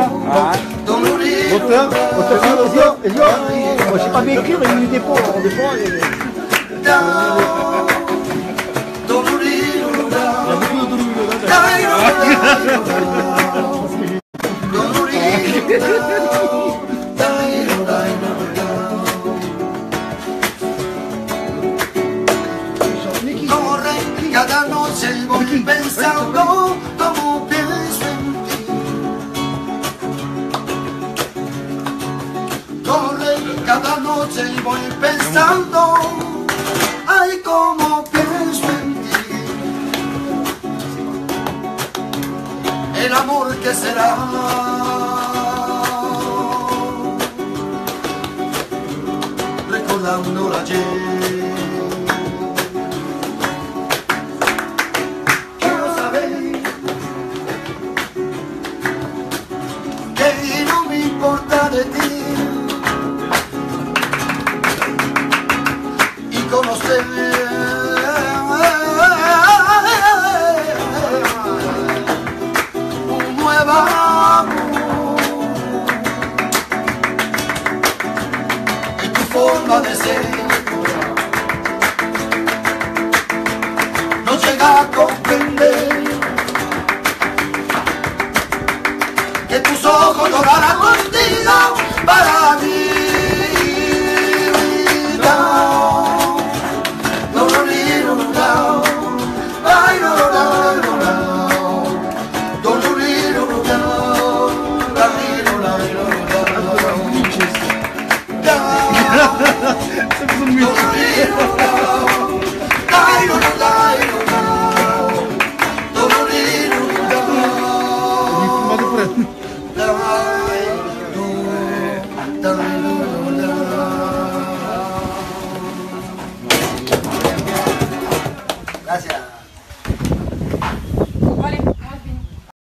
Auteur, moi je sais pas m'écrire, mais il me dépend. Il y a beaucoup Cada noche voy pensando como pienso en ti. Corre, cada noche voy pensando, ay, como pienso en ti. El amor que será, recordando la ayer. De ti y conocer un nuevo amor en tu forma de ser. No llega a comprender que tus ojos llorarán contigo para mi vida. No, no, no, no, no. Ay, no, no, no, no, no. No, no, no, no, no. Ay, no, no, no, no. Gracias.